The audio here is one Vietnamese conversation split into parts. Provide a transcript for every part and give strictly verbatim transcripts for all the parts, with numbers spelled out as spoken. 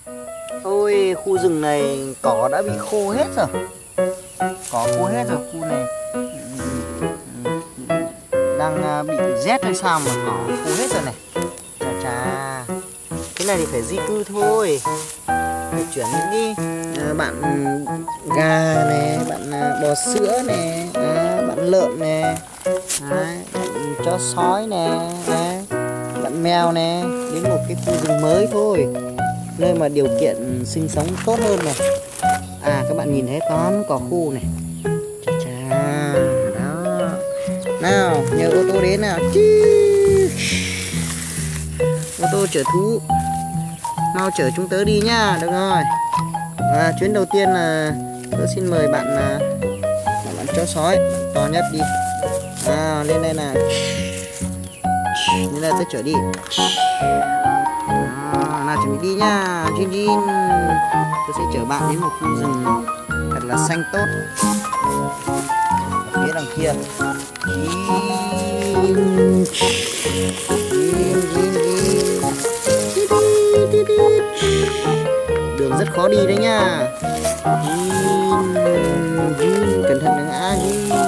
Ôi, khu rừng này cỏ đã bị khô hết rồi. Cỏ khô hết rồi, khu này đang à, bị rét hay sao mà cỏ khô hết rồi này. Chà chà. Cái này thì phải di cư thôi. Phải chuyển đi. À, bạn gà này, bạn à, bò sữa này, à, bạn lợn này, đấy, bạn chó sói này, đấy, bạn mèo này đến một cái khu rừng mới thôi, nơi mà điều kiện sinh sống tốt hơn này. À, các bạn nhìn thấy toán cỏ khô này. Chà chà. Đó. Nào, nhờ ô tô đến nào. Ô tô chở thú, mau chở chúng tớ đi nhá. Được rồi. À, chuyến đầu tiên là tớ xin mời bạn là bạn, bạn chó sói to nhất đi. À, lên đây nào. Nên là tớ chở đi. À, nào chuẩn bị đi nha. Jin Jin, tớ sẽ chở bạn đến một khu rừng thật là xanh tốt ở phía đằng kia. Jin, Jin, Jin, Jin. Đường rất khó đi đấy nha. Jin, Jin, cẩn thận đừng ngã Jin.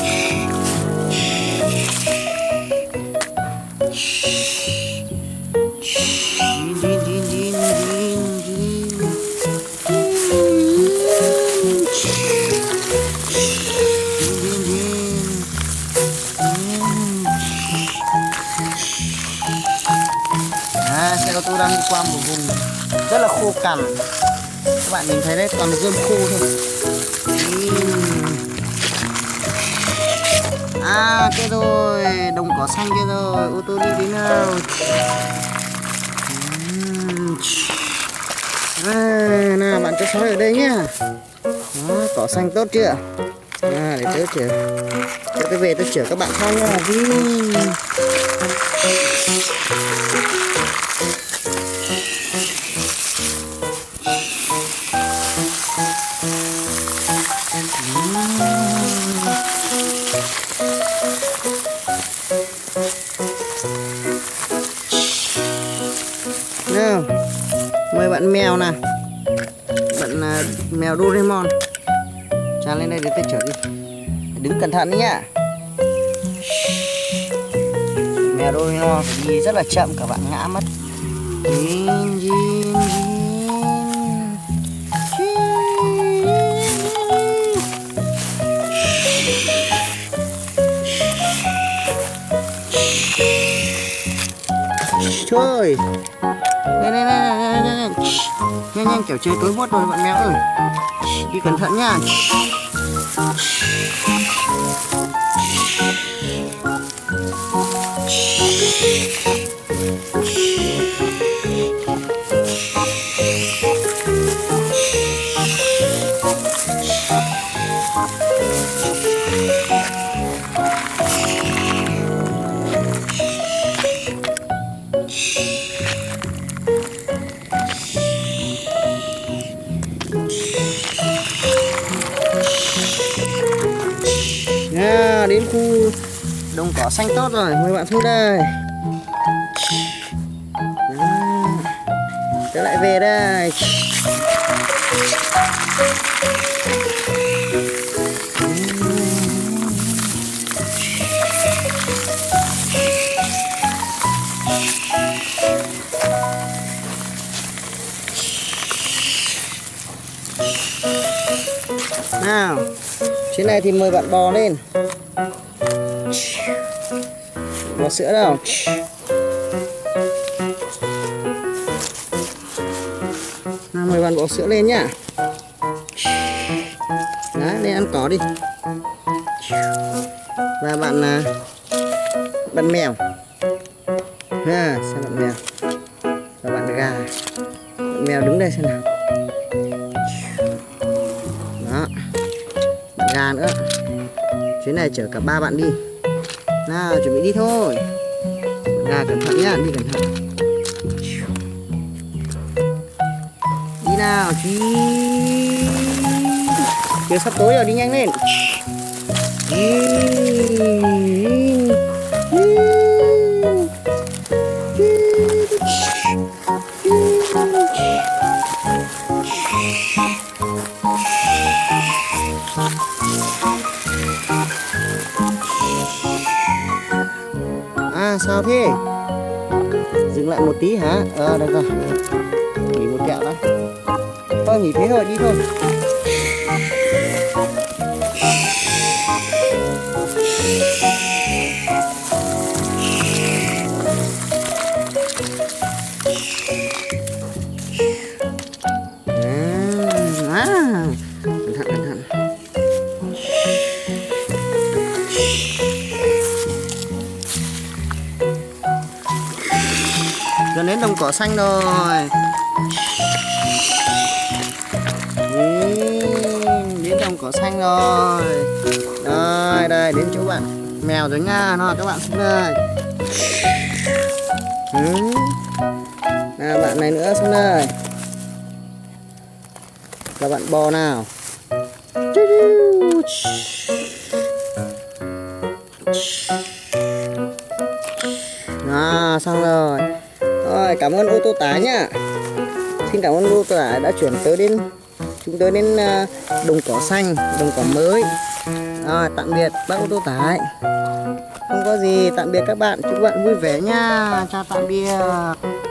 À, xe ô tô đang đi qua một vùng rất là khô cằn. Các bạn nhìn thấy đấy, toàn rơm khô thôi. À, kia rồi, đồng cỏ xanh kia rồi, ô tô đi đến nào. À, nào, bạn cho sói ở đây nhá. Đó, cỏ xanh tốt chưa? À, để tớ chở, cho tớ về tớ chở các bạn sau nha. Nào, mời bạn mèo nè, bạn uh, mèo Doraemon, tràn lên đây để tôi chở đi. Đứng cẩn thận đấy nhá. Mèo Doraemon phải đi rất là chậm, cả bạn ngã mất. Jin, Jin, Trời, đây đây đây nhanh nhanh nhanh, kiểu chơi tối muốt rồi bạn mèo ơi, đi cẩn thận nha. À, đến khu đồng cỏ xanh tốt rồi, mời bạn xuống đây. Trở lại về đây. Nào, chuyến này thì mời bạn bò lên. Bò sữa đâu? Nào, mời bạn bò sữa lên nhá. Đấy, lên ăn cỏ đi. Và bạn là bạn mèo. Ha, xem bạn mèo. Và bạn gà. Bạn mèo đứng đây xem nào. Đó. Bạn gà nữa. Chuyến này chở cả ba bạn đi. Nào, chuẩn bị đi thôi. Gà cẩn thận nhá, đi cẩn thận. Đi nào, chí. Giờ sắp tối rồi, đi nhanh lên. sao thế? Dừng lại một tí hả? Ờ, được rồi. Nghỉ một kẹo đã. Thôi nghỉ thế thôi, đi thôi. À, cẩn thận, cẩn thận. Gần đến đồng cỏ xanh rồi. Đến đồng cỏ xanh rồi. Rồi, đây, đến chỗ bạn mèo rồi nha. Nó các bạn xuống đây. Ừ. Nào, bạn này nữa xuống đây. Là bạn bò nào. À, xong rồi. Rồi, cảm ơn ô tô tải nhá. Xin cảm ơn ô tô tải đã chuyển tới đến chúng tôi đến đồng cỏ xanh, đồng cỏ mới. Rồi, tạm biệt bác ô tô tải. Không có gì, tạm biệt các bạn, chúc bạn vui vẻ nha. Chào tạm biệt.